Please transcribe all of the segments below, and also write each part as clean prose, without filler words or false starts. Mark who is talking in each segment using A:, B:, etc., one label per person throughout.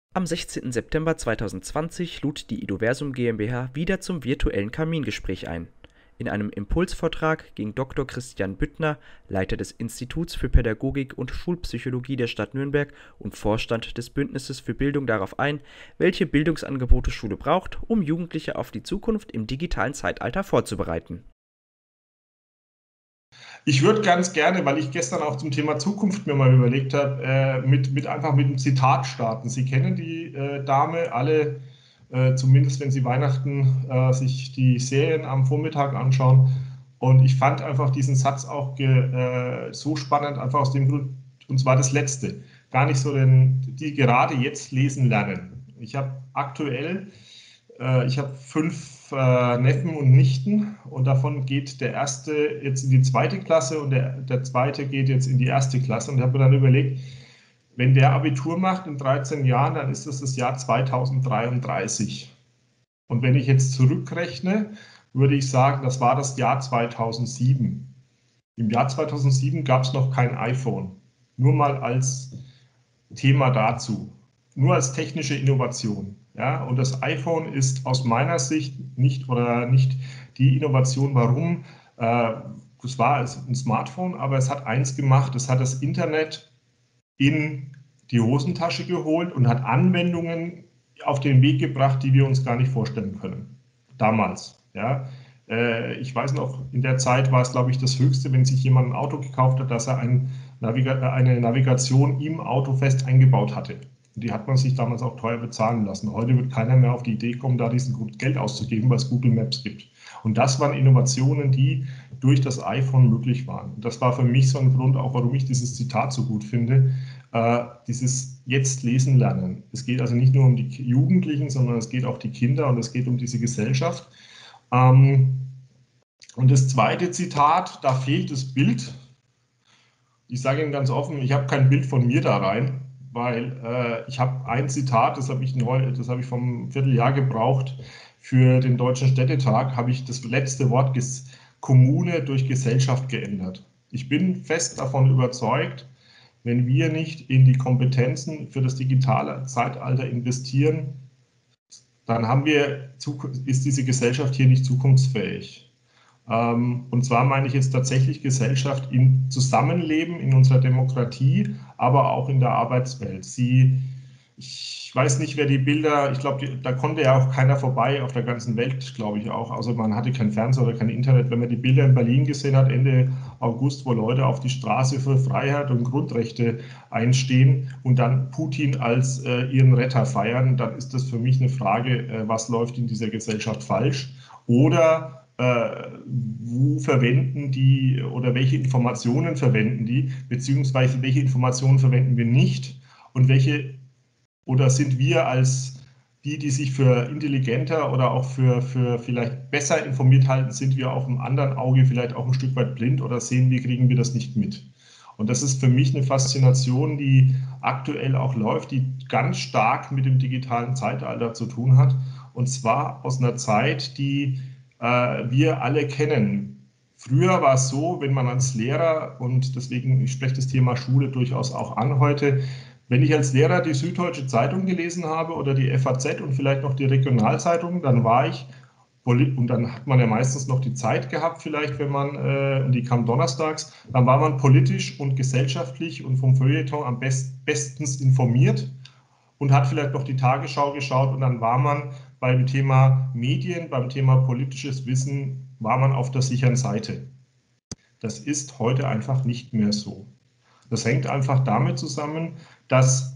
A: Am 16. September 2020 lud die Idoversum GmbH wieder zum virtuellen Kamingespräch ein. In einem Impulsvortrag ging Dr. Christian Büttner, Leiter des Instituts für Pädagogik und Schulpsychologie der Stadt Nürnberg und Vorstand des Bündnisses für Bildung, darauf ein, welche Bildungsangebote Schule braucht, um Jugendliche auf die Zukunft im digitalen Zeitalter vorzubereiten.
B: Ich würde ganz gerne, weil ich gestern auch zum Thema Zukunft mir mal überlegt habe, einfach mit einem Zitat starten. Sie kennen die Dame alle, zumindest wenn Sie Weihnachten sich die Serien am Vormittag anschauen. Und ich fand einfach diesen Satz auch so spannend, einfach aus dem Grund, und zwar das letzte, gar nicht so, die gerade jetzt lesen lernen. Ich habe 5 Neffen und Nichten und davon geht der erste jetzt in die zweite Klasse und der zweite geht jetzt in die erste Klasse. Und ich habe mir dann überlegt, wenn der Abitur macht in 13 Jahren, dann ist das Jahr 2033. Und wenn ich jetzt zurückrechne, würde ich sagen, das war das Jahr 2007. Im Jahr 2007 gab es noch kein iPhone. Nur mal als Thema dazu. Nur als technische Innovation. Ja? Und das iPhone ist aus meiner Sicht nicht die Innovation. Warum? Das war ein Smartphone, aber es hat eins gemacht, es hat das Internet in die Hosentasche geholt und hat Anwendungen auf den Weg gebracht, die wir uns gar nicht vorstellen können. Damals. Ja? Ich weiß noch, in der Zeit war es, glaube ich, das Höchste, wenn sich jemand ein Auto gekauft hat, dass er eine Navigation im Auto fest eingebaut hatte. Die hat man sich damals auch teuer bezahlen lassen. Heute wird keiner mehr auf die Idee kommen, da diesen Geld auszugeben, weil es Google Maps gibt. Und das waren Innovationen, die durch das iPhone möglich waren. Und das war für mich so ein Grund, auch warum ich dieses Zitat so gut finde, dieses jetzt lesen lernen. Es geht also nicht nur um die Jugendlichen, sondern es geht auch die Kinder und es geht um diese Gesellschaft. Und das zweite Zitat, da fehlt das Bild. Ich sage Ihnen ganz offen, ich habe kein Bild von mir da rein, weil ich habe ein Zitat, das habe ich vom Vierteljahr gebraucht für den Deutschen Städtetag, habe ich das letzte Wort Kommune durch Gesellschaft geändert. Ich bin fest davon überzeugt, wenn wir nicht in die Kompetenzen für das digitale Zeitalter investieren, dann ist diese Gesellschaft hier nicht zukunftsfähig. Und zwar meine ich jetzt tatsächlich Gesellschaft im Zusammenleben, in unserer Demokratie, aber auch in der Arbeitswelt. Ich weiß nicht, wer die Bilder, ich glaube, da konnte ja auch keiner vorbei auf der ganzen Welt, glaube ich auch. Also man hatte kein Fernseher oder kein Internet. Wenn man die Bilder in Berlin gesehen hat, Ende August, wo Leute auf die Straße für Freiheit und Grundrechte einstehen und dann Putin als ihren Retter feiern, dann ist das für mich eine Frage, was läuft in dieser Gesellschaft falsch? Oder wo verwenden die oder welche Informationen verwenden die, beziehungsweise welche Informationen verwenden wir nicht und oder sind wir als die sich für intelligenter oder auch für vielleicht besser informiert halten, sind wir auf dem anderen Auge vielleicht auch ein Stück weit blind oder kriegen wir das nicht mit? Und das ist für mich eine Faszination, die aktuell auch läuft, die ganz stark mit dem digitalen Zeitalter zu tun hat. Und zwar aus einer Zeit, die wir alle kennen. Früher war es so, wenn man als Lehrer, und deswegen, ich spreche das Thema Schule durchaus auch an heute, wenn ich als Lehrer die Süddeutsche Zeitung gelesen habe oder die FAZ und vielleicht noch die Regionalzeitung, dann und dann hat man ja meistens noch die Zeit gehabt, vielleicht, und die kam donnerstags, dann war man politisch und gesellschaftlich und vom Feuilleton am bestens informiert und hat vielleicht noch die Tagesschau geschaut und dann war man beim Thema Medien, beim Thema politisches Wissen, war man auf der sicheren Seite. Das ist heute einfach nicht mehr so. Das hängt einfach damit zusammen, dass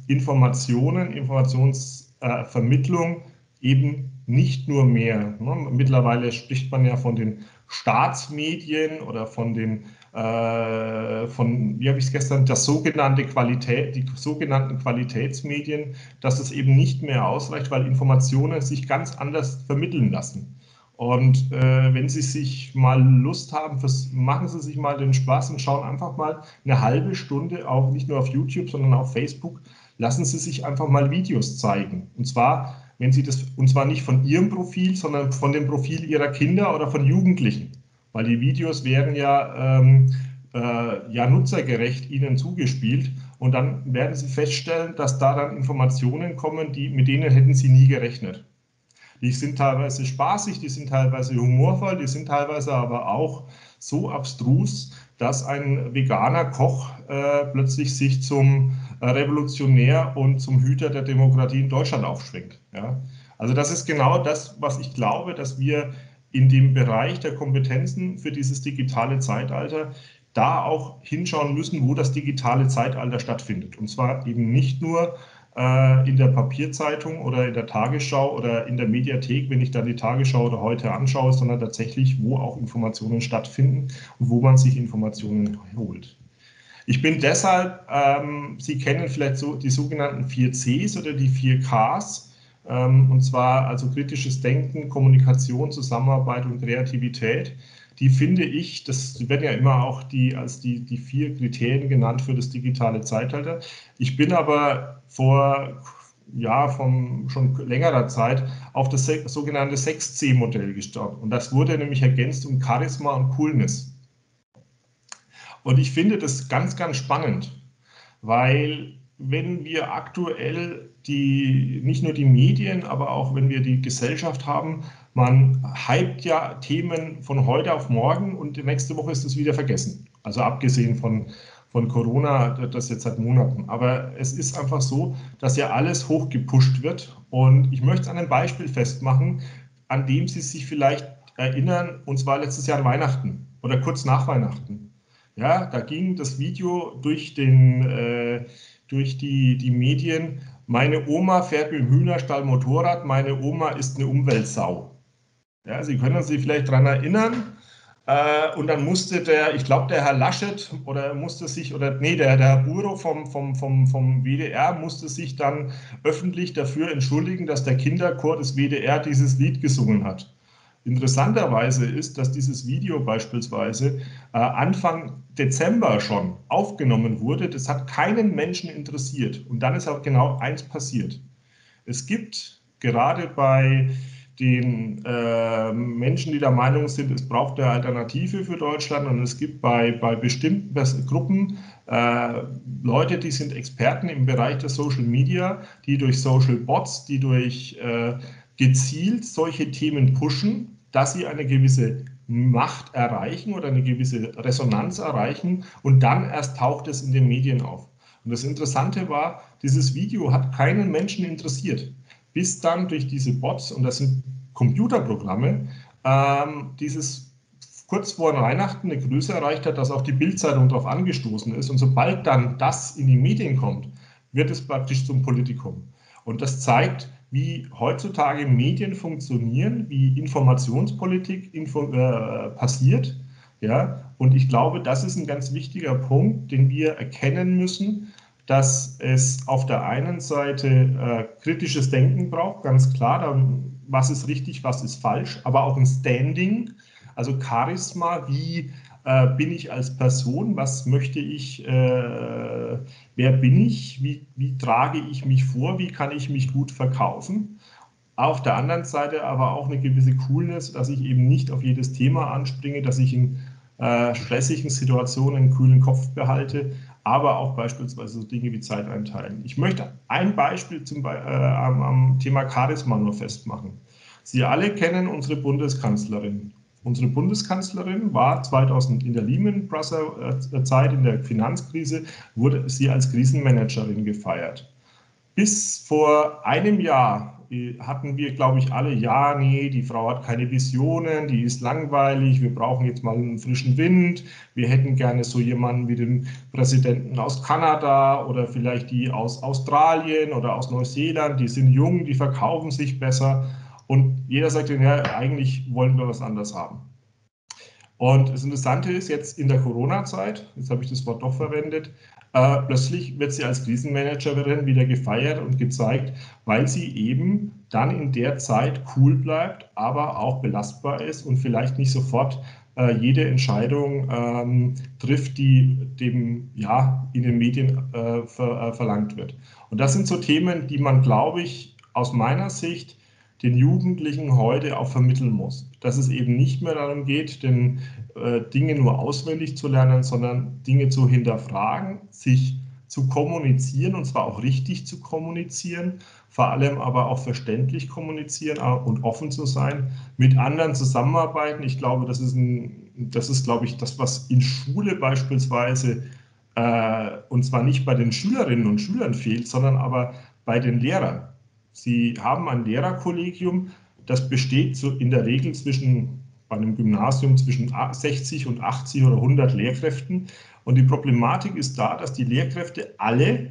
B: Informationsvermittlung eben nicht nur mehr, mittlerweile spricht man ja von den Staatsmedien oder wie habe ich es gestern, die sogenannten Qualitätsmedien, dass es eben nicht mehr ausreicht, weil Informationen sich ganz anders vermitteln lassen. Und wenn Sie sich mal Lust haben, machen Sie sich mal den Spaß und schauen einfach mal eine halbe Stunde nicht nur auf YouTube, sondern auf Facebook, lassen Sie sich einfach mal Videos zeigen. Und zwar nicht von Ihrem Profil, sondern von dem Profil Ihrer Kinder oder von Jugendlichen. Weil die Videos werden ja nutzergerecht Ihnen zugespielt. und dann werden Sie feststellen, dass da dann Informationen kommen, mit denen hätten Sie nie gerechnet. Die sind teilweise spaßig, die sind teilweise humorvoll, die sind teilweise aber auch so abstrus, dass ein veganer Koch plötzlich sich zum Revolutionär und zum Hüter der Demokratie in Deutschland aufschwingt. Ja? Also das ist genau das, was ich glaube, dass wir in dem Bereich der Kompetenzen für dieses digitale Zeitalter da auch hinschauen müssen, wo das digitale Zeitalter stattfindet. Und zwar eben nicht nur in der Papierzeitung oder in der Tagesschau oder in der Mediathek, wenn ich da die Tagesschau oder heute anschaue, sondern tatsächlich, wo auch Informationen stattfinden und wo man sich Informationen holt. Ich bin deshalb, Sie kennen vielleicht so die sogenannten 4Cs oder die 4Ks, und zwar also kritisches Denken, Kommunikation, Zusammenarbeit und Kreativität. Die finde ich, das werden ja immer auch als die 4 Kriterien genannt für das digitale Zeitalter. Ich bin aber schon längerer Zeit auf das sogenannte 6C-Modell gestartet. Und das wurde nämlich ergänzt um Charisma und Coolness. Und ich finde das ganz, ganz spannend, weil wenn wir aktuell nicht nur die Medien, aber auch wenn wir die Gesellschaft haben, man hypt ja Themen von heute auf morgen und nächste Woche ist es wieder vergessen. Also abgesehen von Corona, das jetzt seit Monaten. Aber es ist einfach so, dass ja alles hochgepusht wird. Und ich möchte es an einem Beispiel festmachen, an dem Sie sich vielleicht erinnern, und zwar letztes Jahr an Weihnachten oder kurz nach Weihnachten. Ja, da ging das Video durch die Medien. Meine Oma fährt mit dem Hühnerstall Motorrad, meine Oma ist eine Umweltsau. Ja, Sie können sich vielleicht daran erinnern. Und dann musste ich glaube, der Herr Laschet der Herr Buro vom WDR musste sich dann öffentlich dafür entschuldigen, dass der Kinderchor des WDR dieses Lied gesungen hat. Interessanterweise ist, dass dieses Video beispielsweise Anfang Dezember schon aufgenommen wurde. Das hat keinen Menschen interessiert. Und dann ist auch genau eins passiert. Es gibt gerade bei den Menschen, die der Meinung sind, es braucht eine Alternative für Deutschland, und es gibt bei bestimmten Gruppen Leute, die sind Experten im Bereich der Social Media, die durch Social Bots, die durch gezielt solche Themen pushen, dass sie eine gewisse Macht erreichen oder eine gewisse Resonanz erreichen, und dann erst taucht es in den Medien auf. Und das Interessante war, dieses Video hat keinen Menschen interessiert, bis dann durch diese Bots, und das sind Computerprogramme, dieses kurz vor Weihnachten eine Größe erreicht hat, dass auch die Bild-Zeitung darauf angestoßen ist. Und sobald dann das in die Medien kommt, wird es praktisch zum Politikum. Und das zeigt, wie heutzutage Medien funktionieren, wie Informationspolitik passiert. Ja? Und ich glaube, das ist ein ganz wichtiger Punkt, den wir erkennen müssen, dass es auf der einen Seite kritisches Denken braucht, ganz klar, was ist richtig, was ist falsch, aber auch ein Standing, also Charisma, wie bin ich als Person, was möchte ich, wer bin ich, wie trage ich mich vor, wie kann ich mich gut verkaufen. Auf der anderen Seite aber auch eine gewisse Coolness, dass ich eben nicht auf jedes Thema anspringe, dass ich in stressigen Situationen einen kühlen Kopf behalte, aber auch beispielsweise so Dinge wie Zeit einteilen. Ich möchte ein Beispiel am Thema Charisma nur festmachen. Sie alle kennen unsere Bundeskanzlerin. Unsere Bundeskanzlerin war 2000 in der Lehman Brothers Zeit, in der Finanzkrise, wurde sie als Krisenmanagerin gefeiert. Bis vor einem Jahr hatten wir, glaube ich, alle, ja, nee, die Frau hat keine Visionen, die ist langweilig, wir brauchen jetzt mal einen frischen Wind, wir hätten gerne so jemanden wie den Präsidenten aus Kanada oder vielleicht die aus Australien oder aus Neuseeland, die sind jung, die verkaufen sich besser. Und jeder sagt, ja, eigentlich wollen wir was anderes haben. Und das Interessante ist, jetzt in der Corona-Zeit, jetzt habe ich das Wort doch verwendet, plötzlich wird sie als Krisenmanagerin wieder gefeiert und gezeigt, weil sie eben dann in der Zeit cool bleibt, aber auch belastbar ist und vielleicht nicht sofort jede Entscheidung trifft, die dem in den Medien verlangt wird. Und das sind so Themen, die man, glaube ich, aus meiner Sicht den Jugendlichen heute auch vermitteln muss. Dass es eben nicht mehr darum geht, Dinge nur auswendig zu lernen, sondern Dinge zu hinterfragen, sich zu kommunizieren, und zwar auch richtig zu kommunizieren, vor allem aber auch verständlich kommunizieren und offen zu sein, mit anderen zusammenarbeiten. Ich glaube, das ist, glaube ich, das, was in Schule beispielsweise, und zwar nicht bei den Schülerinnen und Schülern fehlt, sondern aber bei den Lehrern. Sie haben ein Lehrerkollegium, das besteht so in der Regel bei einem Gymnasium zwischen 60 und 80 oder 100 Lehrkräften. Und die Problematik ist da, dass die Lehrkräfte alle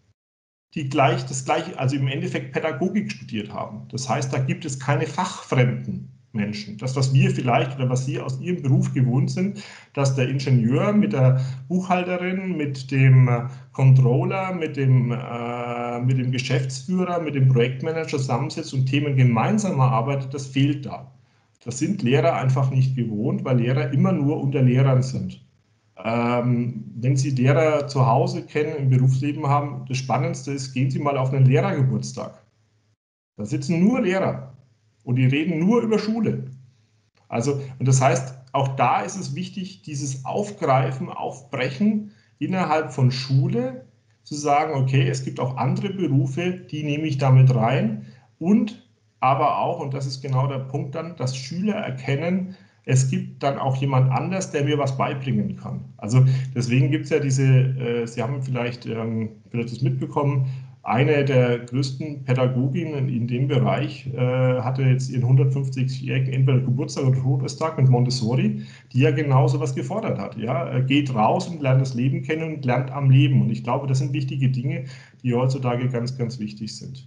B: das gleiche, also im Endeffekt Pädagogik studiert haben. Das heißt, da gibt es keine fachfremden Menschen. Das, was wir vielleicht oder was Sie aus Ihrem Beruf gewohnt sind, dass der Ingenieur mit der Buchhalterin, mit dem Controller, mit dem Geschäftsführer, mit dem Projektmanager zusammensitzt und Themen gemeinsam erarbeitet, das fehlt da. Das sind Lehrer einfach nicht gewohnt, weil Lehrer immer nur unter Lehrern sind. Wenn Sie Lehrer zu Hause kennen, im Berufsleben haben, das Spannendste ist, gehen Sie mal auf einen Lehrergeburtstag. Da sitzen nur Lehrer und die reden nur über Schule. Also, und das heißt, auch da ist es wichtig, dieses Aufgreifen, Aufbrechen innerhalb von Schule, zu sagen, okay, es gibt auch andere Berufe, die nehme ich damit rein, und aber auch, und das ist genau der Punkt dann, dass Schüler erkennen, es gibt dann auch jemand anders, der mir was beibringen kann. Also deswegen gibt es ja Sie haben vielleicht das mitbekommen, eine der größten Pädagoginnen in dem Bereich hatte jetzt ihren 150-jährigen entweder Geburtstag oder Todestag mit Montessori, die ja genau so was gefordert hat. Ja? Geht raus und lernt das Leben kennen und lernt am Leben. Und ich glaube, das sind wichtige Dinge, die heutzutage ganz, ganz wichtig sind.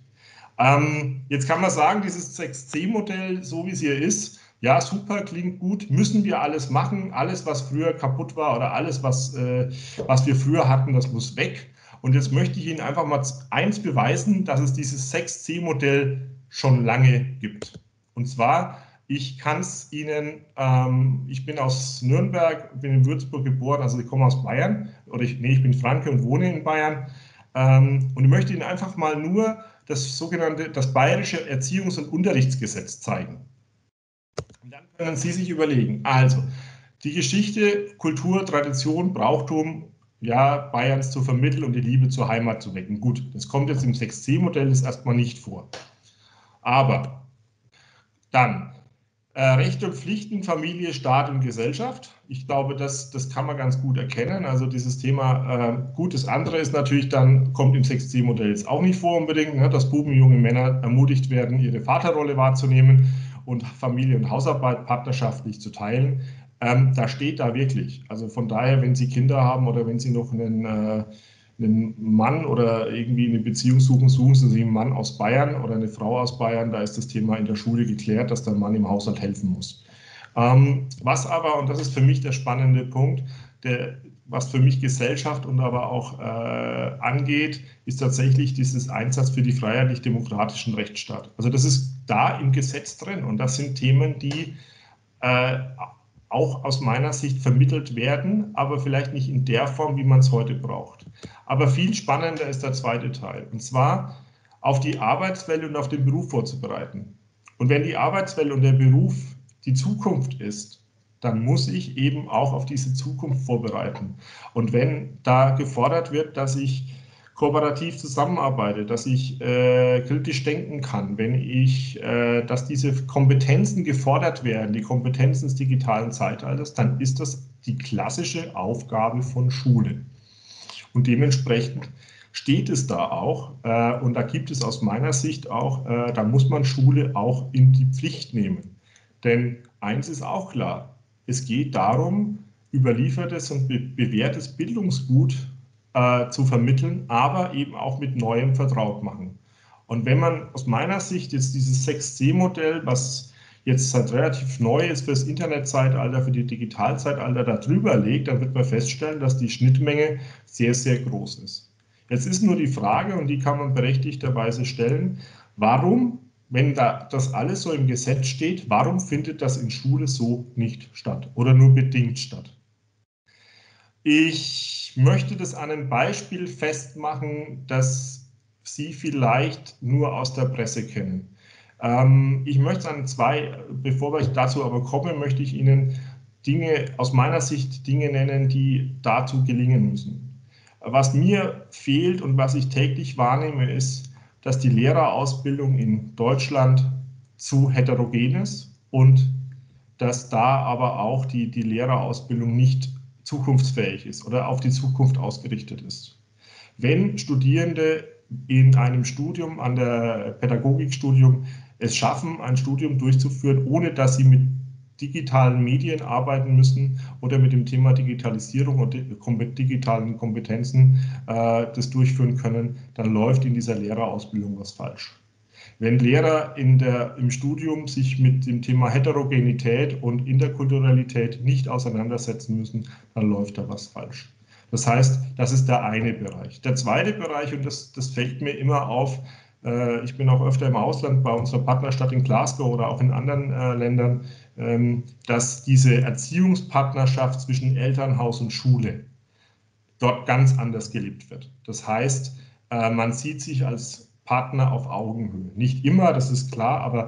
B: Jetzt kann man sagen, dieses 6C-Modell, so wie es hier ist, ja, super, klingt gut, müssen wir alles machen, alles, was früher kaputt war oder alles, was wir früher hatten, das muss weg. Und jetzt möchte ich Ihnen einfach mal eins beweisen, dass es dieses 6C-Modell schon lange gibt. Und zwar, ich kann es Ihnen, ich bin aus Nürnberg, bin in Würzburg geboren, also ich komme aus Bayern, ich bin Franke und wohne in Bayern. Und ich möchte Ihnen einfach mal nur das Bayerische Erziehungs- und Unterrichtsgesetz zeigen. Und dann können Sie sich überlegen, also die Geschichte, Kultur, Tradition, Brauchtum, ja, Bayerns zu vermitteln und die Liebe zur Heimat zu wecken. Gut, das kommt jetzt im 6C-Modell erstmal nicht vor. Aber dann Rechte und Pflichten, Familie, Staat und Gesellschaft. Ich glaube, das kann man ganz gut erkennen. Also dieses Thema, gut, das andere ist natürlich dann, kommt im 6C-Modell jetzt auch nicht vor unbedingt, ne, dass Buben, junge Männer ermutigt werden, ihre Vaterrolle wahrzunehmen und Familie und Hausarbeit partnerschaftlich zu teilen. Da steht da wirklich. Also von daher, wenn Sie Kinder haben oder wenn Sie noch einen Mann oder irgendwie eine Beziehung suchen Sie sich einen Mann aus Bayern oder eine Frau aus Bayern, da ist das Thema in der Schule geklärt, dass der Mann im Haushalt helfen muss. Was aber, und das ist für mich der spannende Punkt, was für mich Gesellschaft und aber auch angeht, ist tatsächlich dieses Einsatz für die freiheitlich-demokratischen Rechtsstaat. Also das ist da im Gesetz drin, und das sind Themen, die auch aus meiner Sicht vermittelt werden, aber vielleicht nicht in der Form, wie man es heute braucht. Aber viel spannender ist der zweite Teil, und zwar auf die Arbeitswelt und auf den Beruf vorzubereiten. Und wenn die Arbeitswelt und der Beruf die Zukunft ist, dann muss ich eben auch auf diese Zukunft vorbereiten. Und wenn da gefordert wird, dass ich kooperativ zusammenarbeite, dass ich kritisch denken kann, dass diese Kompetenzen gefordert werden, die Kompetenzen des digitalen Zeitalters, dann ist das die klassische Aufgabe von Schule. Und dementsprechend steht es da auch, und da gibt es aus meiner Sicht auch, da muss man Schule auch in die Pflicht nehmen. Denn eins ist auch klar, es geht darum, überliefertes und bewährtes Bildungsgut zu vermitteln, aber eben auch mit Neuem vertraut machen. Und wenn man aus meiner Sicht jetzt dieses 6C-Modell, was jetzt halt relativ neu ist für das Internetzeitalter, für die Digitalzeitalter, da drüber legt, dann wird man feststellen, dass die Schnittmenge sehr, sehr groß ist. Jetzt ist nur die Frage, und die kann man berechtigterweise stellen, warum, wenn da das alles so im Gesetz steht, warum findet das in Schule so nicht statt oder nur bedingt statt? Ich möchte das an einem Beispiel festmachen, das Sie vielleicht nur aus der Presse kennen. Ich möchte an bevor ich dazu aber komme, möchte ich Ihnen aus meiner Sicht Dinge nennen, die dazu gelingen müssen. Was mir fehlt und was ich täglich wahrnehme, ist, dass die Lehrerausbildung in Deutschland zu heterogen ist und dass da aber auch die Lehrerausbildung nicht zukunftsfähig ist oder auf die Zukunft ausgerichtet ist. Wenn Studierende in einem Studium, an der Pädagogikstudium, es schaffen, ein Studium durchzuführen, ohne dass sie mit digitalen Medien arbeiten müssen oder mit dem Thema Digitalisierung und digitalen Kompetenzen das durchführen können, dann läuft in dieser Lehrerausbildung was falsch. Wenn Lehrer im Studium sich mit dem Thema Heterogenität und Interkulturalität nicht auseinandersetzen müssen, dann läuft da was falsch. Das heißt, das ist der eine Bereich. Der zweite Bereich, und das fällt mir immer auf, ich bin auch öfter im Ausland bei unserer Partnerstadt in Glasgow oder auch in anderen Ländern, dass diese Erziehungspartnerschaft zwischen Elternhaus und Schule dort ganz anders gelebt wird. Das heißt, man sieht sich als Partner auf Augenhöhe. Nicht immer, das ist klar, aber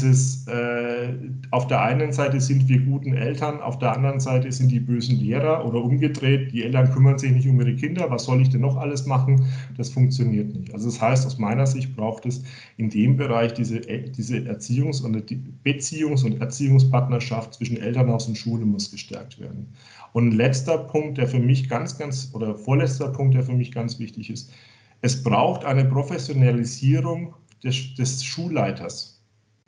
B: auf der einen Seite sind wir guten Eltern, auf der anderen Seite sind die bösen Lehrer oder umgedreht, die Eltern kümmern sich nicht um ihre Kinder, was soll ich denn noch alles machen? Das funktioniert nicht. Also das heißt, aus meiner Sicht braucht es in dem Bereich diese Beziehungs- und Erziehungspartnerschaft zwischen Elternhaus und Schule muss gestärkt werden. Und letzter Punkt, der für mich vorletzter Punkt, der für mich ganz wichtig ist: Es braucht eine Professionalisierung des Schulleiters.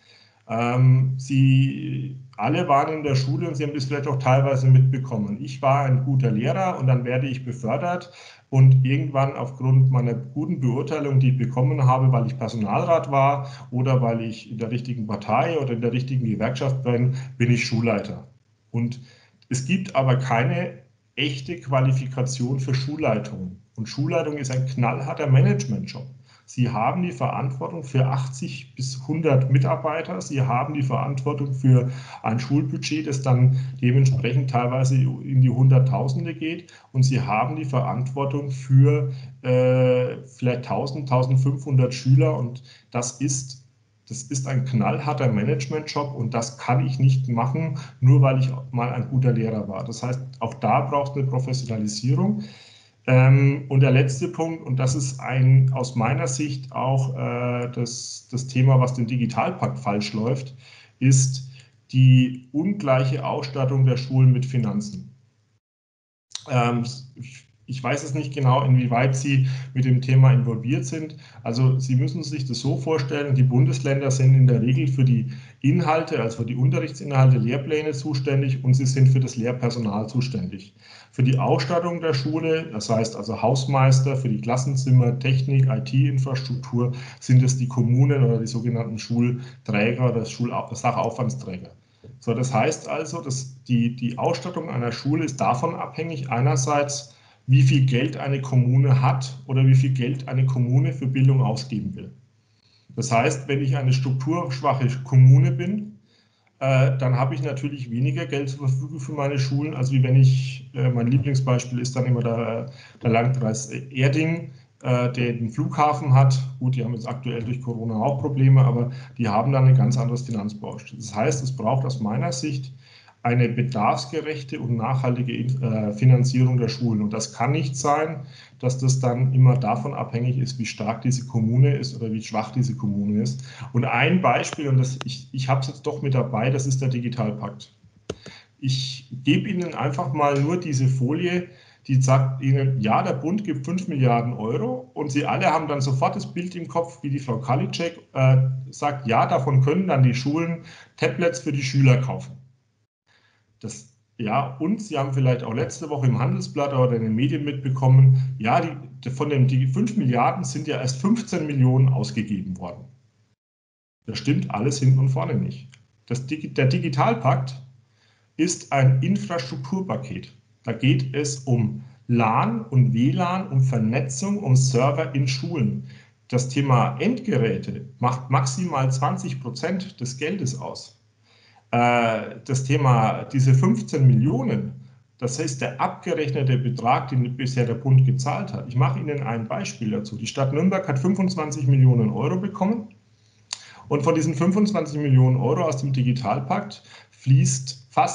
B: Sie alle waren in der Schule und Sie haben das vielleicht auch teilweise mitbekommen. Ich war ein guter Lehrer und dann werde ich befördert und irgendwann aufgrund meiner guten Beurteilung, die ich bekommen habe, weil ich Personalrat war oder weil ich in der richtigen Partei oder in der richtigen Gewerkschaft bin, bin ich Schulleiter. Und es gibt aber keine echte Qualifikation für Schulleitungen. Und Schulleitung ist ein knallharter Managementjob. Sie haben die Verantwortung für 80 bis 100 Mitarbeiter. Sie haben die Verantwortung für ein Schulbudget, das dann dementsprechend teilweise in die Hunderttausende geht. Und Sie haben die Verantwortung für vielleicht 1000, 1500 Schüler. Und das ist ein knallharter Managementjob und das kann ich nicht machen, nur weil ich mal ein guter Lehrer war. Das heißt, auch da braucht es eine Professionalisierung. Und der letzte Punkt, und das ist aus meiner Sicht auch das Thema, was den Digitalpakt falsch läuft, ist die ungleiche Ausstattung der Schulen mit Finanzen. Ich weiß es nicht genau, inwieweit Sie mit dem Thema involviert sind. Also Sie müssen sich das so vorstellen, die Bundesländer sind in der Regel für die Inhalte, also für die Unterrichtsinhalte, Lehrpläne zuständig und sie sind für das Lehrpersonal zuständig. Für die Ausstattung der Schule, das heißt also Hausmeister, für die Klassenzimmer, Technik, IT-Infrastruktur, sind es die Kommunen oder die sogenannten Schulträger oder Sachaufwandsträger. So, das heißt also, dass die Ausstattung einer Schule ist davon abhängig, einerseits, wie viel Geld eine Kommune hat oder wie viel Geld eine Kommune für Bildung ausgeben will. Das heißt, wenn ich eine strukturschwache Kommune bin, dann habe ich natürlich weniger Geld zur Verfügung für meine Schulen, als wie wenn mein Lieblingsbeispiel ist dann immer der Landkreis Erding, der den Flughafen hat. Gut, die haben jetzt aktuell durch Corona auch Probleme, aber die haben dann ein ganz anderes Finanzbaustein. Das heißt, es braucht aus meiner Sicht eine bedarfsgerechte und nachhaltige Finanzierung der Schulen. Und das kann nicht sein, dass das dann immer davon abhängig ist, wie stark diese Kommune ist oder wie schwach diese Kommune ist. Und ein Beispiel, und ich habe es jetzt doch mit dabei, das ist der Digitalpakt. Ich gebe Ihnen einfach mal nur diese Folie, die sagt Ihnen, ja, der Bund gibt 5 Milliarden Euro und Sie alle haben dann sofort das Bild im Kopf, wie die Frau Karliczek sagt, ja, davon können dann die Schulen Tablets für die Schüler kaufen. Und Sie haben vielleicht auch letzte Woche im Handelsblatt oder in den Medien mitbekommen, ja, von den 5 Milliarden sind ja erst 15 Millionen ausgegeben worden. Das stimmt alles hinten und vorne nicht. Der Digitalpakt ist ein Infrastrukturpaket. Da geht es um LAN und WLAN, um Vernetzung, um Server in Schulen. Das Thema Endgeräte macht maximal 20% des Geldes aus. Das Thema, diese 15 Millionen, das ist der abgerechnete Betrag, den bisher der Bund gezahlt hat. Ich mache Ihnen ein Beispiel dazu. Die Stadt Nürnberg hat 25 Millionen Euro bekommen und von diesen 25 Millionen Euro aus dem Digitalpakt fließt fast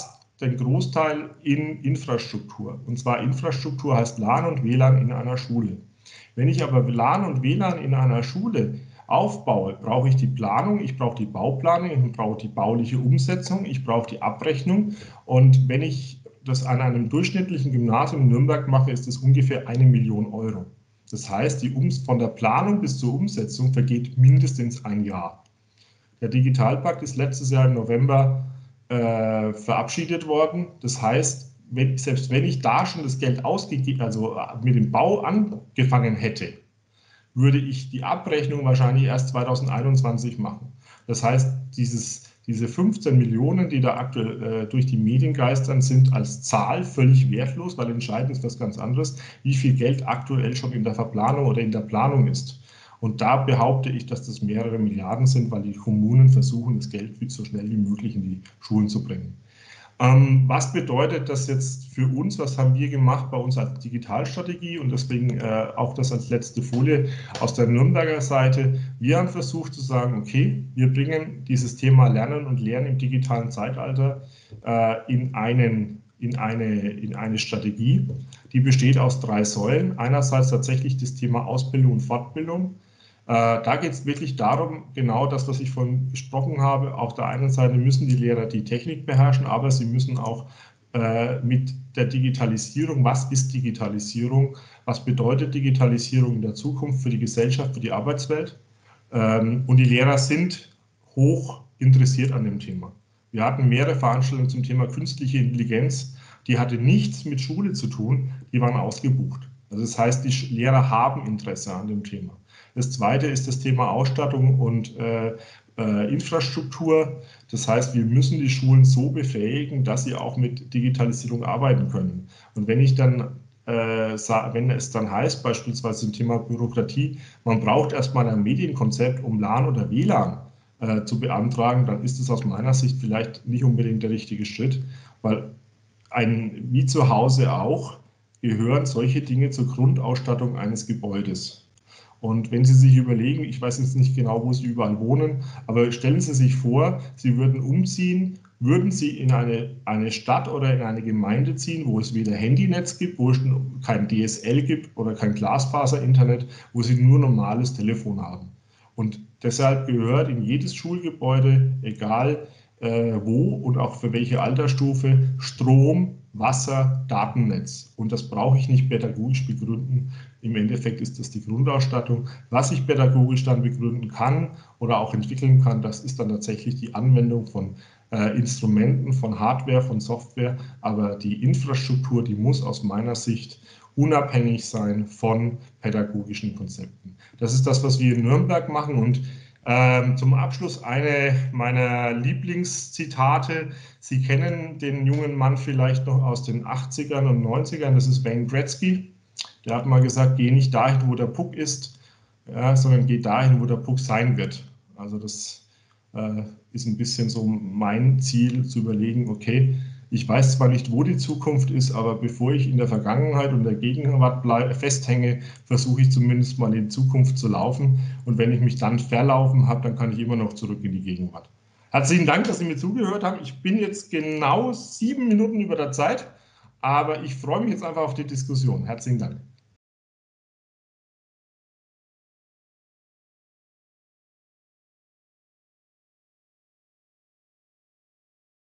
B: den Großteil in Infrastruktur. Und zwar Infrastruktur heißt LAN und WLAN in einer Schule. Wenn ich aber LAN und WLAN in einer Schule aufbaue, brauche ich die Planung, ich brauche die Bauplanung, ich brauche die bauliche Umsetzung, ich brauche die Abrechnung. Und wenn ich das an einem durchschnittlichen Gymnasium in Nürnberg mache, ist es ungefähr 1 Million Euro. Das heißt, von der Planung bis zur Umsetzung vergeht mindestens ein Jahr. Der Digitalpakt ist letztes Jahr im November verabschiedet worden. Das heißt, selbst wenn ich da schon das Geld ausgegeben, also mit dem Bau angefangen hätte, würde ich die Abrechnung wahrscheinlich erst 2021 machen. Das heißt, diese 15 Millionen, die da aktuell durch die Medien geistern, sind als Zahl völlig wertlos, weil entscheidend ist was ganz anderes, wie viel Geld aktuell schon in der Verplanung oder in der Planung ist. Und da behaupte ich, dass das mehrere Milliarden sind, weil die Kommunen versuchen, das Geld so schnell wie möglich in die Schulen zu bringen. Was bedeutet das jetzt für uns? Was haben wir gemacht bei uns als Digitalstrategie? Und deswegen auch das als letzte Folie aus der Nürnberger Seite. Wir haben versucht zu sagen, okay, wir bringen dieses Thema Lernen und Lehren im digitalen Zeitalter in eine Strategie, die besteht aus 3 Säulen. Einerseits tatsächlich das Thema Ausbildung und Fortbildung. Da geht es wirklich darum, genau das, was ich vorhin besprochen habe. Auf der einen Seite müssen die Lehrer die Technik beherrschen, aber sie müssen auch mit der Digitalisierung, was ist Digitalisierung, was bedeutet Digitalisierung in der Zukunft für die Gesellschaft, für die Arbeitswelt. Und die Lehrer sind hoch interessiert an dem Thema. Wir hatten mehrere Veranstaltungen zum Thema künstliche Intelligenz, die hatte nichts mit Schule zu tun, die waren ausgebucht. Also das heißt, die Lehrer haben Interesse an dem Thema. Das zweite ist das Thema Ausstattung und Infrastruktur. Das heißt, wir müssen die Schulen so befähigen, dass sie auch mit Digitalisierung arbeiten können. Und wenn es dann heißt, beispielsweise im Thema Bürokratie, man braucht erstmal ein Medienkonzept, um LAN oder WLAN zu beantragen, dann ist es aus meiner Sicht vielleicht nicht unbedingt der richtige Schritt, weil wie zu Hause auch gehören solche Dinge zur Grundausstattung eines Gebäudes. Und wenn Sie sich überlegen, ich weiß jetzt nicht genau, wo Sie überall wohnen, aber stellen Sie sich vor, Sie würden umziehen, würden Sie in eine Stadt oder in eine Gemeinde ziehen, wo es weder Handynetz gibt, wo es kein DSL gibt oder kein Glasfaser-Internet, wo Sie nur normales Telefon haben. Und deshalb gehört in jedes Schulgebäude, egal wo und auch für welche Altersstufe, Strom, Wasser, Datennetz. Und das brauche ich nicht pädagogisch begründen. Im Endeffekt ist das die Grundausstattung. Was ich pädagogisch dann begründen kann oder auch entwickeln kann, das ist dann tatsächlich die Anwendung von Instrumenten, von Hardware, von Software. Aber die Infrastruktur, die muss aus meiner Sicht unabhängig sein von pädagogischen Konzepten. Das ist das, was wir in Nürnberg machen. Und zum Abschluss eine meiner Lieblingszitate. Sie kennen den jungen Mann vielleicht noch aus den 80ern und 90ern, das ist Wayne Gretzky. Der hat mal gesagt, geh nicht dahin, wo der Puck ist, ja, sondern geh dahin, wo der Puck sein wird. Also das ist ein bisschen so mein Ziel, zu überlegen, okay, ich weiß zwar nicht, wo die Zukunft ist, aber bevor ich in der Vergangenheit und der Gegenwart festhänge, versuche ich zumindest mal in die Zukunft zu laufen. Und wenn ich mich dann verlaufen habe, dann kann ich immer noch zurück in die Gegenwart. Herzlichen Dank, dass Sie mir zugehört haben. Ich bin jetzt genau 7 Minuten über der Zeit, aber ich freue mich jetzt einfach auf die Diskussion. Herzlichen Dank.